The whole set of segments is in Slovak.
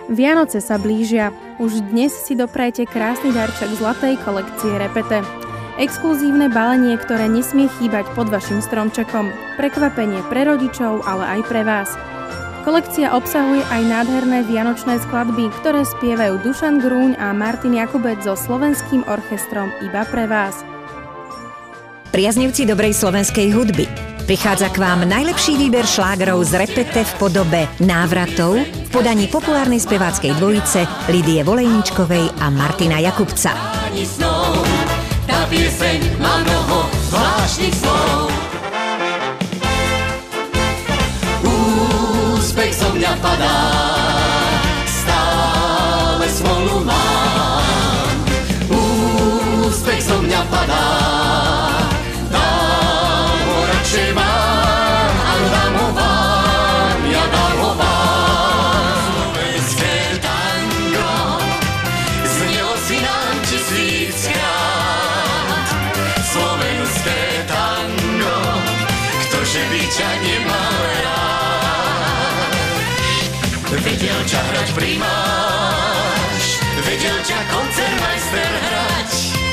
Vianoce sa blížia. Už dnes si doprajte krásny darček zlatej kolekcie Repete. Exkluzívne balenie, ktoré nesmie chýbať pod vašim stromčekom. Prekvapenie pre rodičov, ale aj pre vás. Kolekcia obsahuje aj nádherné vianočné skladby, ktoré spievajú Dušan Grúň a Martin Jakubec so slovenským orchestrom Iba pre vás. Priaznivci dobrej slovenskej hudby, prichádza k vám najlepší výber šlágrov z Repete v podobe návratov v podaní populárnej speváckej dvojice Lidie Volejničkovej a Martina Jakubca. Tá pieseň má mnoho zvláštnych slov. Úspech so mňa padá, stále smolu mám. Úspech so mňa padá, dám ho radšej vám, a dám ho vám, ja dám ho vám. Slovenské tango znelo si nám tisíckrát. Slovenské tango, ktože by ťa nemal rád. Vedel ťa hrať primáš, vedel ťa koncertmajster hrať.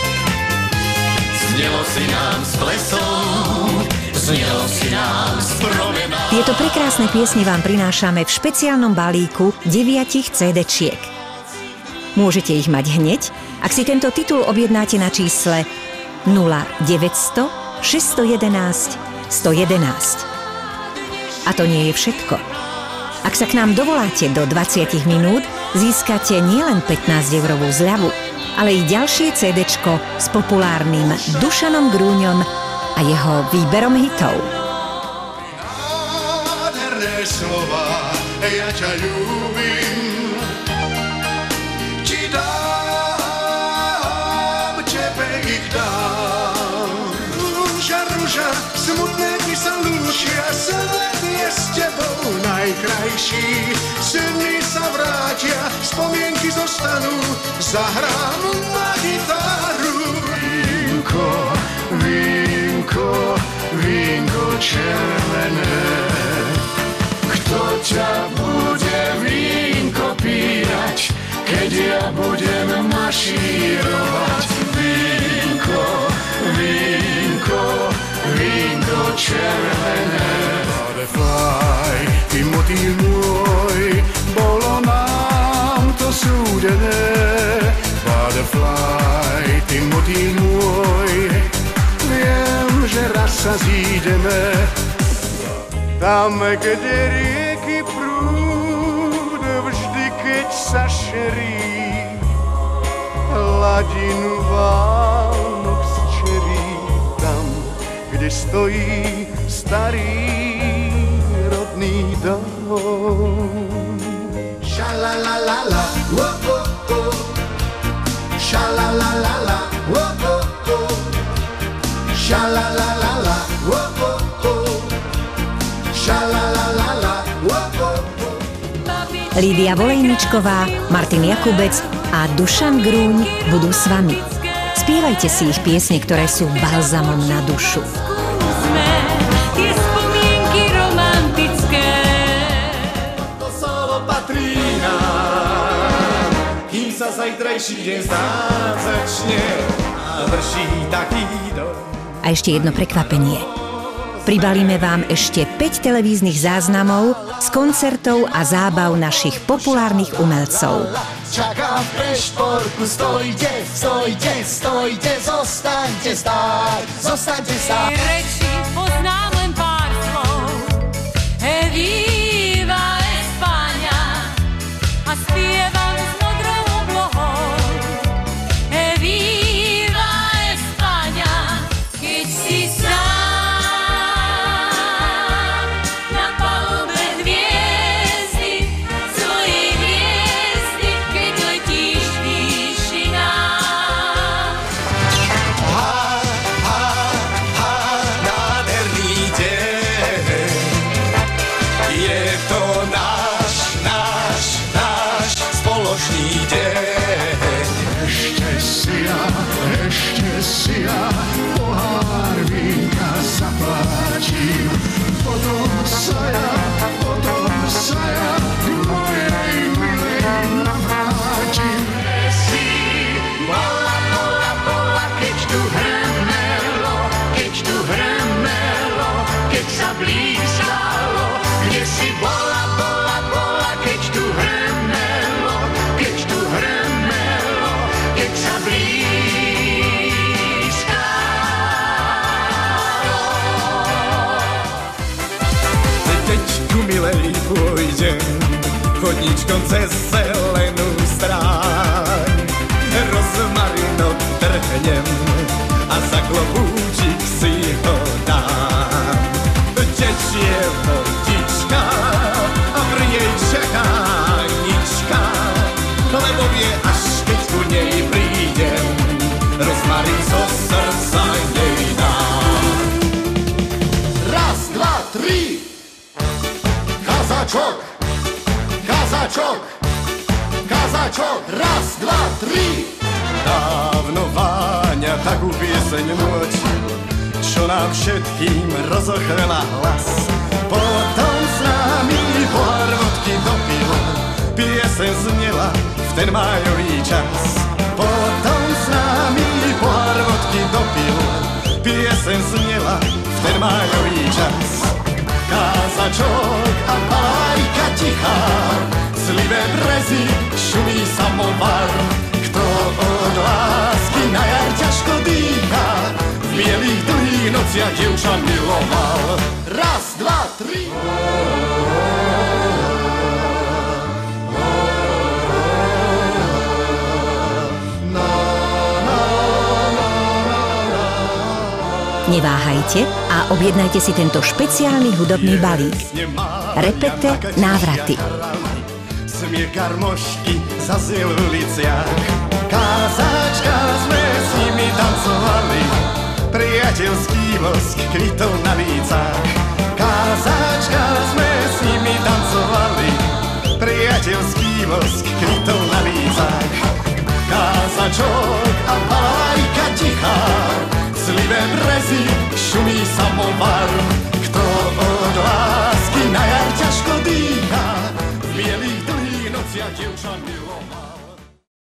Znelo si nám s plesou, znelo si nám s promenádou. Tieto prekrásne piesne vám prinášame v špeciálnom balíku 9 CD-čiek. Môžete ich mať hneď, ak si tento titul objednáte na čísle 0900 611 111. A to nie je všetko. Ak sa k nám dovoláte do 20 minút, získate nielen 15-eurovú zľavu, ale i ďalšie CD-čko s populárnym Dušanom Grúňom a jeho výberom hitov. Nádherné slova, ja ťa ľúbim, ti dám, tebe ich dám. Rúža, smutné ti sa lúčia, svet je s tebou najkrajší. Sny sa vrátia, spomienky zostanú, zahrám na gitaru. Vínko, vínko, vínko červené, kto ťa bude vínko píjať, keď ja budem mašírovať? Vínko, vínko, vínko červené. Butterfly, ty motýl môj, bolo nám to súdené. Butterfly, ty motýl môj, viem, že raz sa zídeme. Tam, kde rieky prúd, vždy keď sa šerí, hladinu Vánok zčerí. Tam, kde stojí starý rodný dom. Šalalalala, wo-ho-ho, šalalalala, wo-ho-ho, šalalalala, wo-ho-ho, šalalalala, wo-ho-ho. Lídia Volejničková, Martin Jakubec a Dušan Grúň budú s vami. Spievajte si ich piesne, ktoré sú balzamom na dušu. Tie spomienky romantické, To solo patrí nám, kým sa zajtrajší deň zdáť začne a vrší taký dom. A ešte jedno prekvapenie. Pribalíme vám ešte 5 televíznych záznamov z koncertov a zábav našich populárnych umelcov. Čakám v prešporku, stojte, stojte, stojte, zostaňte stáť, zostaňte stáť. reči poznám len pár slov. Viva España, a spievam s modrou oblohou. Viva España, keď si sám na palube hviezdy, svojej hviezdy, keď letíš výšinám. Na ručkom cez zelenú stráň. Rozmarín odtrhnem a za klobúčik si ho dám. Tečie vodička a pri nej čaká nička, lebo vie, až keď ku nej prídem, rozmarín zo srdca nej dám. Raz, dva, tri, kazačok, kazačok, kazačok, raz, dva, tri. Dávno Váňa takú pieseň nutil, čo nám všetkým rozochvela hlas. Potom s nami pohár vodky dopil, pieseň znela v ten májový čas. Potom s nami pohár vodky dopil, pieseň znela v ten májový čas. Kázačok a bajka tichá, slivé brezy, šumí samovar. Kto od lásky na jar ťažko dýchá, v bielých dlhých nociach dievča miloval. Raz, dva, tri. Neváhajte a objednajte si tento špeciálny hudobný balík. Repete návraty. Smiech garmošky zaziel v uliciach, kázačka sme s nimi tancovali, priateľský vosk kvitol na lícach. Kázačka sme s nimi tancovali, priateľský vosk kvitol na lícach. Kázačok a bajka tichá, slivé brezy, šumí samovar. Kto od lásky na jar ťažko dýchá, v bielých dlhých nociach dievča miloval.